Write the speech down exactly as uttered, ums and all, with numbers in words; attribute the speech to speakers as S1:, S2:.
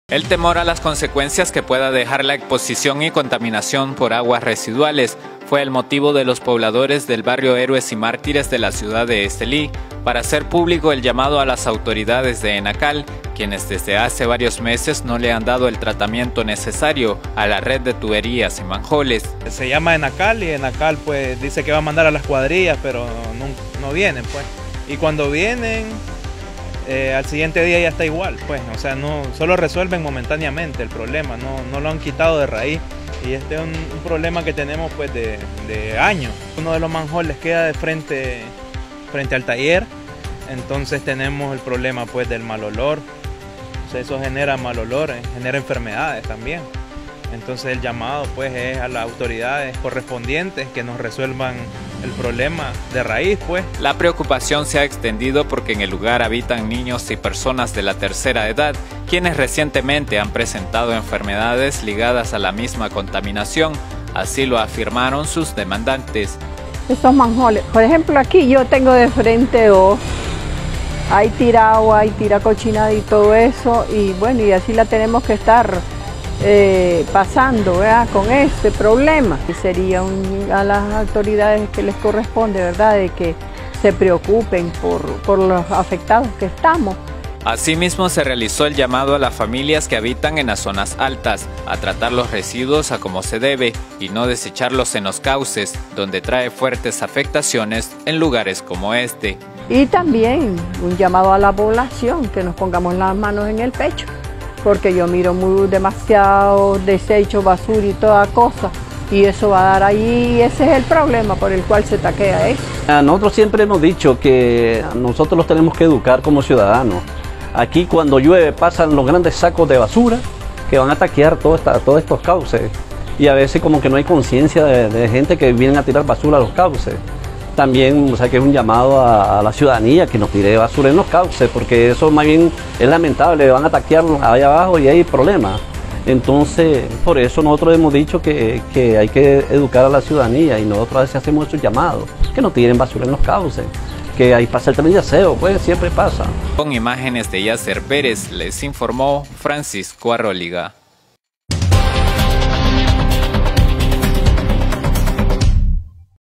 S1: El temor a las consecuencias que pueda dejar la exposición y contaminación por aguas residuales fue el motivo de los pobladores del barrio Héroes y Mártires de la ciudad de Estelí para hacer público el llamado a las autoridades de Enacal, quienes desde hace varios meses no le han dado el tratamiento necesario a la red de tuberías y manjoles.
S2: Se llama Enacal y Enacal pues dice que va a mandar a las cuadrillas, pero no, no vienen pues. Y cuando vienen, eh, al siguiente día ya está igual pues, o sea, no, solo resuelven momentáneamente el problema, no, no lo han quitado de raíz. Y este es un, un problema que tenemos pues de, de años. Uno de los manjoles queda de frente, frente al taller, entonces tenemos el problema pues del mal olor. O sea, eso genera mal olor, genera enfermedades también. Entonces el llamado pues es a las autoridades correspondientes que nos resuelvan el problema de raíz pues.
S1: La preocupación se ha extendido porque en el lugar habitan niños y personas de la tercera edad, quienes recientemente han presentado enfermedades ligadas a la misma contaminación, así lo afirmaron sus demandantes.
S3: Estos manjoles, por ejemplo aquí yo tengo de frente dos, hay tira agua, hay tira cochinada y todo eso, y bueno, y así la tenemos que estar Eh, pasando, ¿verdad?, con este problema. Y sería un, a las autoridades que les corresponde, ¿verdad?, de que se preocupen por, por los afectados que estamos.
S1: Asimismo, se realizó el llamado a las familias que habitan en las zonas altas a tratar los residuos a como se debe y no desecharlos en los cauces, donde trae fuertes afectaciones en lugares como este.
S3: Y también un llamado a la población, que nos pongamos las manos en el pecho, porque yo miro muy demasiado desecho, basura y toda cosa, y eso va a dar ahí, y ese es el problema por el cual se taquea eso.
S4: Nosotros siempre hemos dicho que nosotros los tenemos que educar como ciudadanos. Aquí cuando llueve pasan los grandes sacos de basura que van a taquear todo esta, todos estos cauces, y a veces como que no hay conciencia de, de gente que vienen a tirar basura a los cauces. También, o sea, que es un llamado a, a la ciudadanía que no tire basura en los cauces, porque eso más bien es lamentable, van a taquearlos allá abajo y hay problemas. Entonces, por eso nosotros hemos dicho que, que hay que educar a la ciudadanía y nosotros a veces hacemos esos llamados, que no tiren basura en los cauces, que ahí pasa el tren de aseo, pues siempre pasa.
S1: Con imágenes de Yasser Pérez, les informó Francisco Arróliga.